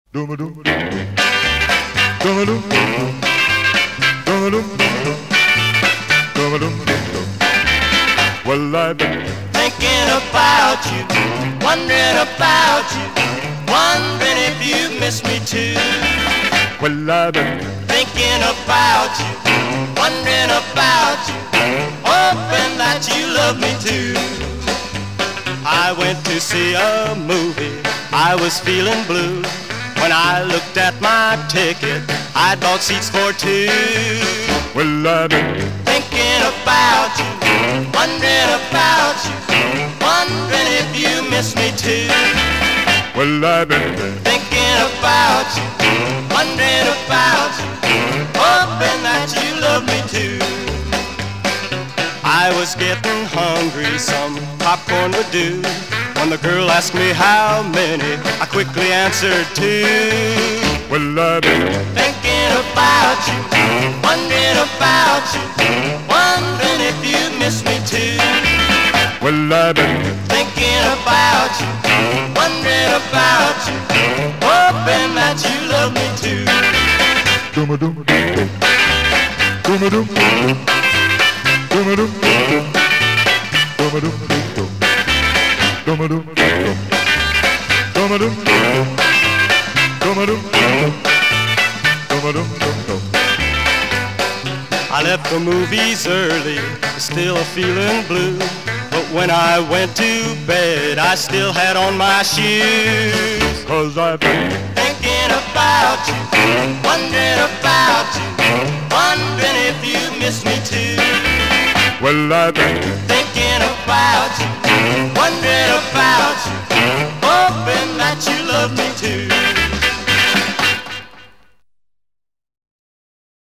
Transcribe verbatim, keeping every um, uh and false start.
Well, I've been thinking about you, wondering about you, wondering if you miss me too. Well, I've been thinking about you, wondering about you, hoping that you love me too. I went to see a movie, I was feeling blue. When I looked at my ticket, I bought seats for two. Well, I've been thinking about you, wondering about you, wondering if you miss me too. Well, I've been thinking about you, wondering about you, hoping that you love me too. I was getting hungry, some popcorn would do. When the girl asked me how many, I quickly answered two. Well, I've been thinking about you, wondering about you, wondering if you miss me too. Well, I've been thinking about you, wondering about you, hoping that you love me too. I left the movies early, still feeling blue. But when I went to bed, I still had on my shoes. Cause I've been thinking about you, wondering about you, wondering if you miss me too. Well, I've been thinking about you, wondering about you, hoping that you love me too.